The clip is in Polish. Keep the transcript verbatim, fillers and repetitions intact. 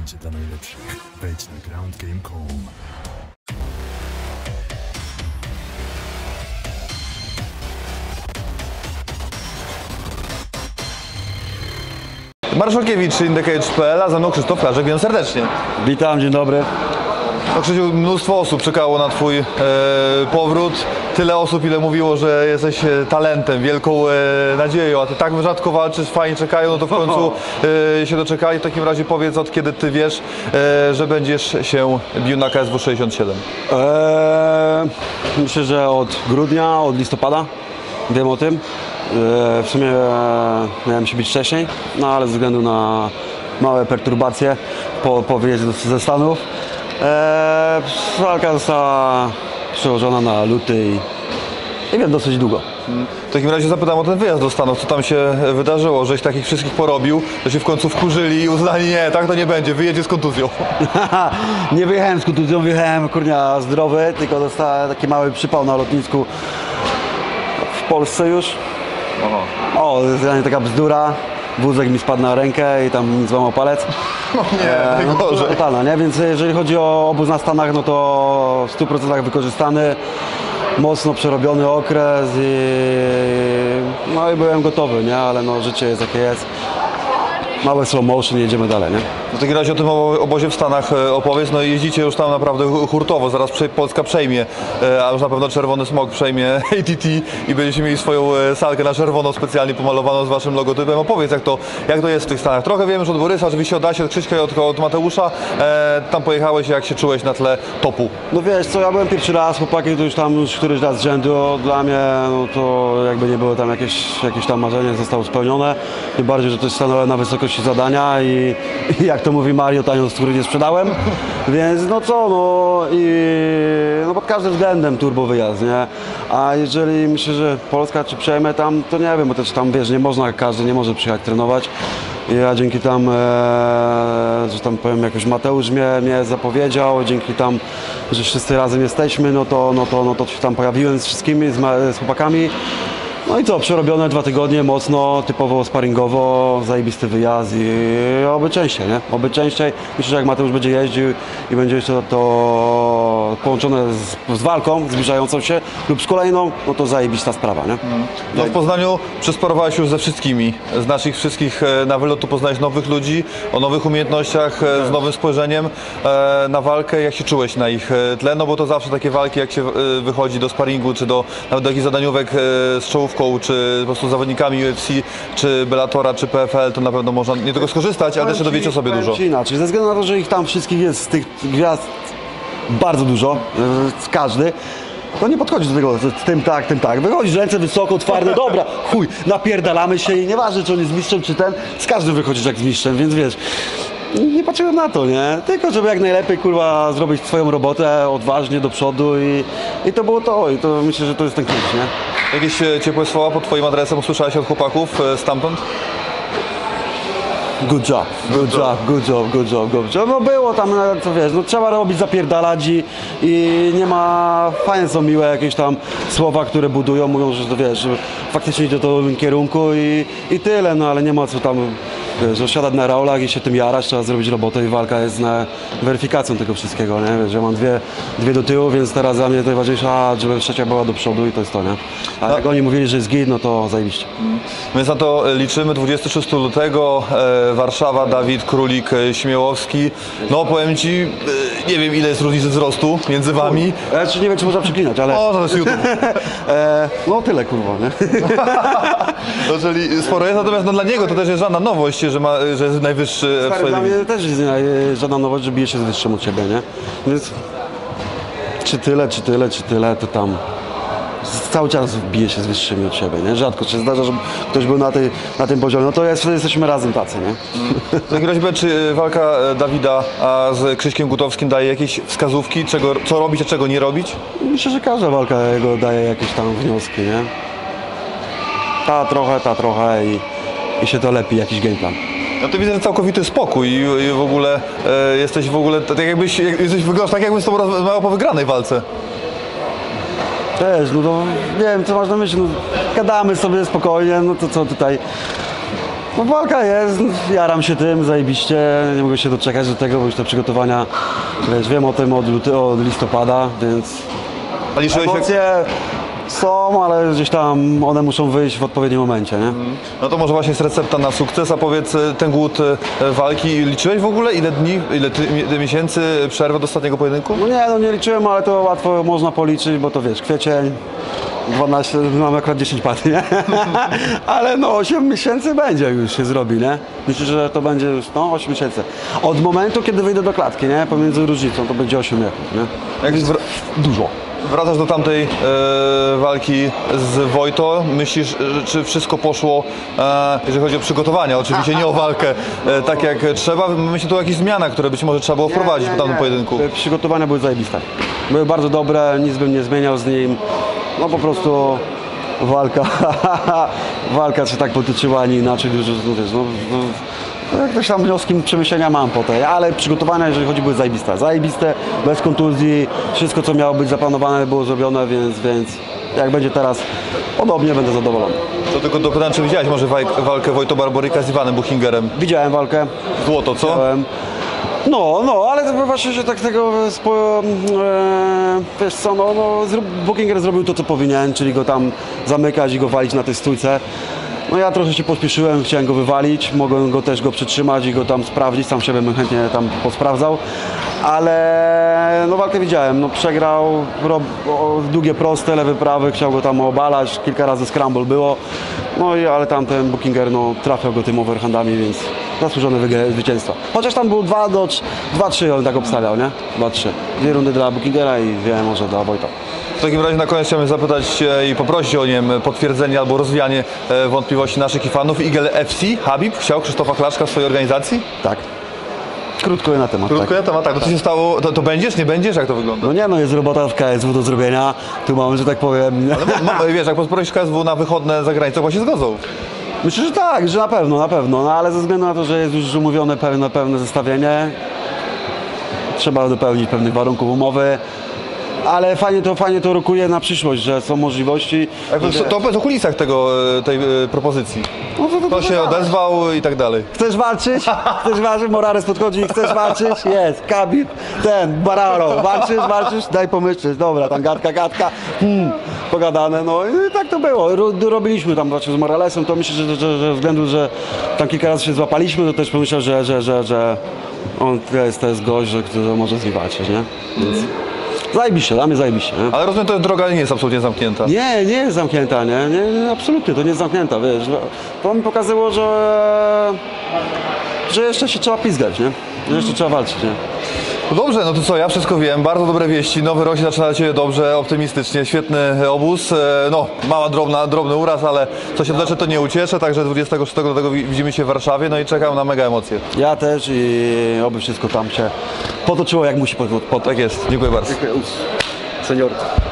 Będzie dla najlepszych. Wejdź na ground game kropka com. Marszałkiewicz, Indecage kropka p l, a za mną Krzysztof Karzek, więc serdecznie. Witam, dzień dobry. No Krzysiu, mnóstwo osób czekało na Twój e, powrót. Tyle osób, ile mówiło, że jesteś talentem, wielką e, nadzieją, a Ty tak rzadko walczysz, fajnie czekają, no to w końcu e, się doczekali. W takim razie powiedz, od kiedy Ty wiesz, e, że będziesz się bił na K S W sześćdziesiąt siedem? Eee, myślę, że od grudnia, od listopada wiem o tym. Eee, w sumie e, miałem się bić wcześniej, no ale ze względu na małe perturbacje po, po wyjeździe ze Stanów eee, walka została przełożona na luty i, i wiem dosyć długo. W takim razie zapytam o ten wyjazd do Stanów, co tam się wydarzyło, żeś takich wszystkich porobił, że się w końcu wkurzyli i uznali, nie, tak to nie będzie, wyjedzie z kontuzją. Nie wyjechałem z kontuzją, wyjechałem kurnia zdrowy, tylko dostałem taki mały przypał na lotnisku w Polsce już. Aha. O, to jest taka bzdura, wózek mi spadł na rękę i tam mi złamał palec. No nie, E, no, najgorzej. totalna, nie? Więc jeżeli chodzi o obóz na Stanach, no to w stu procentach wykorzystany, mocno przerobiony okres i no i byłem gotowy, nie? Ale no życie jest jakie jest. Małe slow motion, jedziemy dalej, nie? W takim razie o tym obozie w Stanach opowiedz, no i jeździcie już tam naprawdę hurtowo, zaraz Polska przejmie, a już na pewno Czerwony Smok przejmie A T T i będziecie mieli swoją salkę na czerwono specjalnie pomalowaną z waszym logotypem. Opowiedz, jak to, jak to jest w tych Stanach. Trochę wiem już od Borysa, oczywiście od Asi, od Krzyśka i od, od Mateusza. E, tam pojechałeś, jak się czułeś na tle topu? No wiesz co, ja byłem pierwszy raz, chłopaki to już tam już któryś raz z rzędu, dla mnie no to jakby nie było tam jakieś, jakieś tam marzenie zostało spełnione, tym bardziej, że to jest stanęło na wysokości zadania i, i jak to mówi Mario, tanio, z których nie sprzedałem, więc no co, no i no pod każdym względem turbo wyjazd, nie? A jeżeli myślę, że Polska czy przejmę tam, to nie wiem, bo też tam wiesz, nie można, każdy nie może przyjechać trenować. Ja dzięki tam, e, że tam powiem, jakoś Mateusz mnie, mnie zapowiedział, dzięki tam, że wszyscy razem jesteśmy, no to, no to, no to się tam pojawiłem z wszystkimi, z, ma, z chłopakami. No i co, przerobione dwa tygodnie, mocno, typowo sparingowo, zajebisty wyjazd i oby częściej, nie? Oby częściej. Myślę, że jak Mateusz będzie jeździł i będzie jeszcze to połączone z, z walką zbliżającą się lub z kolejną, no to zajebista sprawa, nie? No w Poznaniu przesparowałeś już ze wszystkimi, z naszych wszystkich na wylot tu poznałeś nowych ludzi, o nowych umiejętnościach, z nowym spojrzeniem na walkę. Jak się czułeś na ich tle? No bo to zawsze takie walki, jak się wychodzi do sparingu, czy do nawet do jakichś zadaniówek z czołówką, czy po prostu zawodnikami U F C, czy Bellatora, czy P F L, to na pewno można nie tylko skorzystać, ale też dowiedzieć o sobie dużo. Ci inaczej, ze względu na to, że ich tam wszystkich jest, z tych gwiazd bardzo dużo, z każdy, to nie podchodzi do tego z tym tak, tym tak. Wychodzisz ręce wysoko, twarde, dobra, chuj, napierdalamy się i nieważne, czy on jest mistrzem, czy ten, z każdym wychodzisz jak z mistrzem, więc wiesz, nie patrzyłem na to, nie? Tylko żeby jak najlepiej, kurwa, zrobić swoją robotę odważnie do przodu i, i to było to. I to myślę, że to jest ten klucz, nie? Jakieś ciepłe słowa pod Twoim adresem usłyszałeś od chłopaków stamtąd? Good job, good job, good job, good job, good job. No było tam, co wiesz, no trzeba robić, zapierdalać i, i nie ma, fajne są miłe jakieś tam słowa, które budują, mówią, że to wiesz, że faktycznie idzie to w tym kierunku i, i tyle, no ale nie ma co tam, wiesz, osiadać na raulach i się tym jarać, trzeba zrobić robotę i walka jest na weryfikacją tego wszystkiego, nie? Wiesz, ja mam dwie, dwie do tyłu, więc teraz dla mnie najważniejsza, żeby trzecia była do przodu i to jest to, nie? A jak oni mówili, że jest git, no to zajebiście. Więc na to liczymy, dwudziestego szóstego lutego, e, Warszawa, Dawid Królik, e, Śmiałowski. No powiem Ci, e, nie wiem ile jest różnicy wzrostu między Wami. Ja czy nie wiem, czy można przeklinać, ale... O, to jest YouTube. e, no tyle, kurwa, nie? No, czyli sporo jest, natomiast no, dla niego to też jest żadna nowość, że, ma, że jest najwyższy w Stary, swojej dla dywizji. mnie też jest nie, żadna nowość, że bije się z wyższym od ciebie, nie? Więc czy tyle, czy tyle, czy tyle, to tam cały czas bije się z wyższymi od siebie, nie? Rzadko się zdarza, że ktoś był na, tej, na tym poziomie, no to jest, jesteśmy razem tacy, nie? W takim razie, czy walka Dawida a z Krzyśkiem Gutowskim daje jakieś wskazówki, czego, co robić, a czego nie robić? Myślę, że każda walka jego daje jakieś tam wnioski, nie? Ta trochę, ta trochę i, i się to lepi, jakiś game plan. No to widzę, że całkowity spokój i, i w ogóle e, jesteś w ogóle, tak jakbyś, jak, jesteś, wyglądasz tak jakbyś z tobą rozmawiał po wygranej walce. Też, no to nie wiem, co masz na myśli, no gadamy sobie spokojnie, no to co tutaj... No walka jest, jaram się tym, zajebiście, nie mogę się doczekać do tego, bo już te przygotowania, wiesz, wiem o tym od, luty, od listopada, więc A liczyłeś jak... emocje są, ale gdzieś tam one muszą wyjść w odpowiednim momencie, nie? No to może właśnie jest recepta na sukces, a powiedz e, ten głód e, walki, liczyłeś w ogóle ile dni, ile ty, mi- miesięcy przerwy do ostatniego pojedynku? No nie, no nie liczyłem, ale to łatwo można policzyć, bo to wiesz, kwiecień, dwanaście, mamy akurat dziesięć pat, nie? Ale no osiem miesięcy będzie już się zrobi, nie? Myślę, że to będzie już, no osiem miesięcy. Od momentu, kiedy wyjdę do klatki, nie? Pomiędzy różnicą, to będzie osiem miesięcy, nie? Jak wr- Dużo. wracasz do tamtej e, walki z Wojto, myślisz, że, czy wszystko poszło, e, jeżeli chodzi o przygotowania, oczywiście nie o walkę, e, tak jak trzeba? Myślę tu o jakichś zmianach, które być może trzeba było wprowadzić po tamtym pojedynku. Przygotowania były zajebiste. Były bardzo dobre, nic bym nie zmieniał z nim. No po prostu walka, walka się tak potyczyła, a nie inaczej, że no, wiesz, no, no, jakieś tam wnioski, przemyślenia mam po tej, ale przygotowania, jeżeli chodzi, były zajebiste. Zajebiste, bez kontuzji, wszystko co miało być zaplanowane było zrobione, więc, więc jak będzie teraz podobnie, będę zadowolony. To tylko dopytam, czy widziałeś może waj- walkę Wojto Barboryka z Iwanem Buchingerem? Widziałem walkę. Złoto, co? Widziałem. No, no, ale to właśnie się tak tego spo, e, wiesz co, no, no zrób, Buchinger zrobił to co powinien, czyli go tam zamykać i go walić na tej stójce. No ja trochę się pospieszyłem, chciałem go wywalić, mogłem go też go przytrzymać i go tam sprawdzić, sam siebie bym chętnie tam posprawdzał, ale no walkę widziałem, no przegrał, rob, o, długie proste, lewy, prawy, chciał go tam obalać, kilka razy scramble było, no i ale tamten Buchinger no trafiał go tym overhandami, więc zasłużone wygra- zwycięstwo. Chociaż tam był dwa trzy, on tak obstawiał, nie? dwa trzy. Dwie rundy dla Buchingera i dwie może dla Wojta. W takim razie na koniec chciałbym zapytać e, i poprosić o nie wiem, potwierdzenie albo rozwianie e, wątpliwości naszych i fanów. Eagle F C, Habib chciał Krzysztofa Klaszka w swojej organizacji? Tak. Krótko na temat. Krótko tak. na temat, tak. No to się stało, to, to będziesz, nie będziesz? Jak to wygląda? No nie no, jest robota w K S W do zrobienia, tu mamy, że tak powiem. Ale mo- mo- wiesz, jak poprosisz K S W na wychodne za granicę, chyba się zgodzą. Myślę, że tak, że na pewno, na pewno, no ale ze względu na to, że jest już umówione pewne, pewne zestawienie, trzeba dopełnić pewnych warunków umowy, ale fajnie to, fajnie to rokuje na przyszłość, że są możliwości. Jak to, że- to opowiedz o kulisach tego, e, tej e, propozycji. No to- to- Kto to- się to- odezwał i tak dalej. Chcesz walczyć? Chcesz walczyć? Morales podchodzi, chcesz walczyć? Jest, Khabib, ten, Bararo, walczysz, walczysz? Daj pomyśleć, dobra, tam gadka, gadka, hmm, pogadane, no i tak to było. Ro, robiliśmy tam właśnie z Moralesem, to myślę, że, że, że względu, że tam kilka razy się złapaliśmy, to też pomyślał, że, że, że, że on to jest, to jest gość, że, że może z nim walczyć, nie? Więc zajebiście, dla mnie zajebiście, nie? Ale rozumiem, że droga nie jest absolutnie zamknięta. Nie, nie jest zamknięta, nie? nie, nie absolutnie, to nie jest zamknięta, wiesz. To mi pokazało, że, że jeszcze się trzeba pizgać, nie? Że jeszcze trzeba walczyć, nie? No dobrze, no to co, ja wszystko wiem, bardzo dobre wieści, nowy rok się zaczyna dla Ciebie dobrze, optymistycznie, świetny obóz, e, no mała, drobna, drobny uraz, ale co się wlecze, to nie ucieszę, także dwudziestego szóstego lutego wi- widzimy się w Warszawie, no i czekam na mega emocje. Ja też i oby wszystko tam się potoczyło jak musi potoczyć. Tak jest, dziękuję bardzo. Senior.